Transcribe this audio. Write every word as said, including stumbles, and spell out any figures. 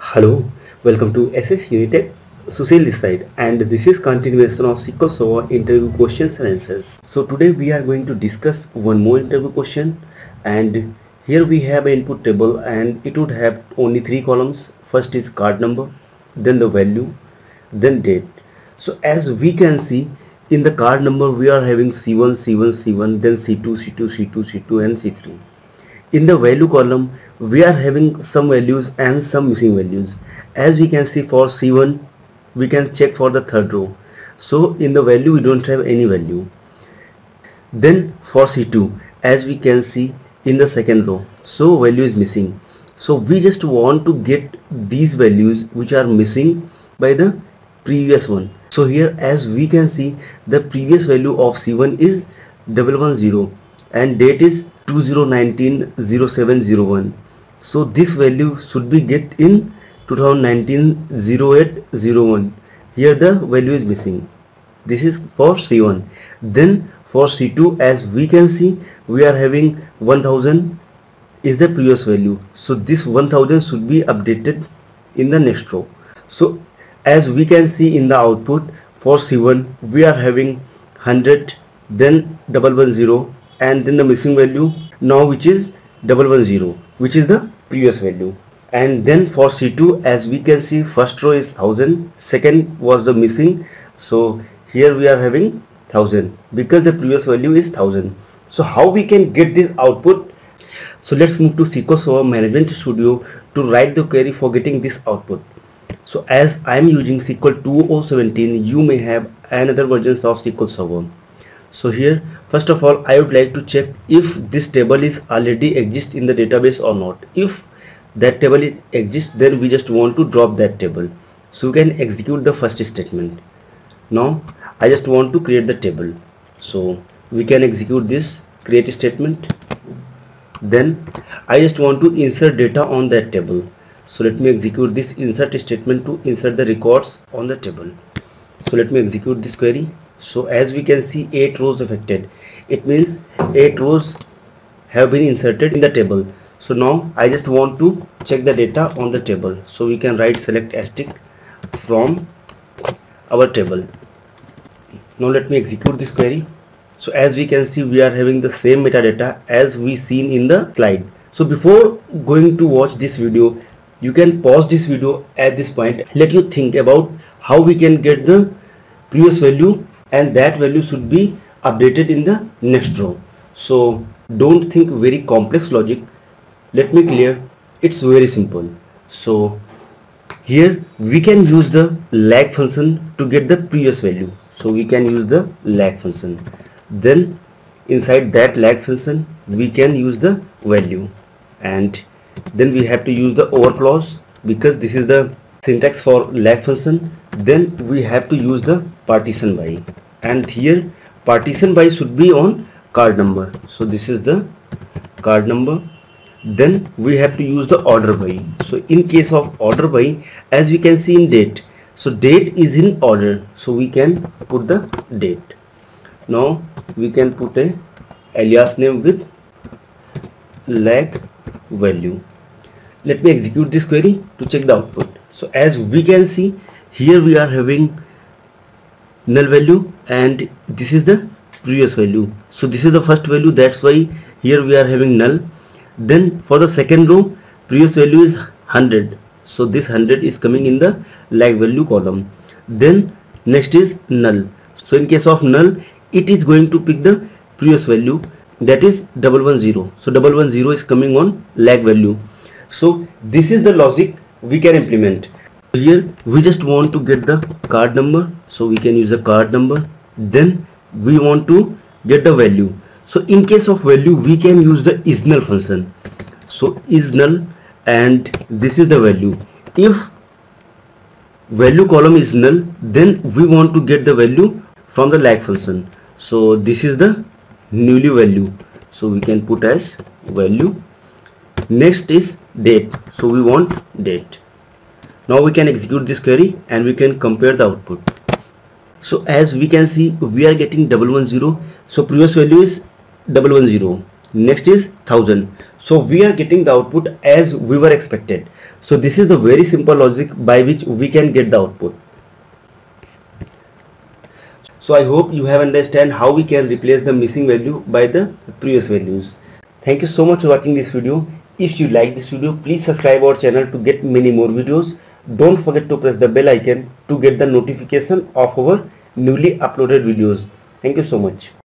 Hello, welcome to S S Unitech. Sushil this side, and this is continuation of S Q L Server interview questions and answers. So today we are going to discuss one more interview question, and here we have an input table and it would have only three columns. First is card number, then the value, then date. So as we can see in the card number we are having C one, C one, C one, then C two, C two, C two, C two and C three. In the value column we are having some values and some missing values. As we can see for C one we can check for the third row, so in the value we don't have any value. Then for C two, as we can see in the second row, so value is missing. So we just want to get these values which are missing by the previous one. So here as we can see the previous value of C one is one one zero and date is two zero one nine zero seven zero one. So this value should be get in two thousand nineteen oh eight oh one. Here the value is missing. This is for C one. Then for C two, as we can see we are having one thousand is the previous value. So this one thousand should be updated in the next row. So as we can see in the output for C one we are having one hundred, then one one zero, and then the missing value now which is one one zero, which is the previous value. And then for C two, as we can see first row is one thousand, second was the missing, so here we are having one thousand because the previous value is one thousand. So how we can get this output? So let's move to S Q L Server Management Studio to write the query for getting this output. So as I am using S Q L two thousand seventeen, you may have another versions of S Q L Server. So here first of all I would like to check if this table is already exist in the database or not. If that table exists, then we just want to drop that table, so we can execute the first statement. Now I just want to create the table, so we can execute this create statement. Then I just want to insert data on that table, so let me execute this insert statement to insert the records on the table. So let me execute this query. So as we can see eight rows affected, it means eight rows have been inserted in the table. So now I just want to check the data on the table, so we can write select asterisk from our table. Now let me execute this query. So as we can see we are having the same metadata as we seen in the slide. So before going to watch this video, you can pause this video at this point. Let you think about how we can get the previous value, and that value should be updated in the next row. So don't think very complex logic. Let me clear, it's very simple. So here we can use the lag function to get the previous value. So we can use the lag function. Then inside that lag function we can use the value, and then we have to use the over clause because this is the syntax for lag function. Then we have to use the partition by, and here partition by should be on card number. So this is the card number. Then we have to use the order by. So in case of order by, as we can see in date, so date is in order, so we can put the date. Now we can put a alias name with lag value. Let me execute this query to check the output. So as we can see here we are having null value and this is the previous value. So this is the first value, that's why here we are having null. Then for the second row previous value is one hundred, so this one hundred is coming in the lag value column. Then next is null, so in case of null it is going to pick the previous value, that is one one zero. So one one zero is coming on lag value. So this is the logic we can implement. Here we just want to get the card number, so we can use the card number. Then we want to get the value. So in case of value we can use the isNull function. So isNull, and this is the value. If value column is null, then we want to get the value from the lag function. So this is the newly value, so we can put as value. Next is date, so we want date. Now we can execute this query and we can compare the output. So as we can see we are getting one one zero, so previous value is one one zero, next is one thousand, so we are getting the output as we were expected. So this is the very simple logic by which we can get the output. So I hope you have understand how we can replace the missing value by the previous values. Thank you so much for watching this video. If you like this video, please subscribe our channel to get many more videos. Don't forget to press the bell icon to get the notification of our newly uploaded videos. Thank you so much.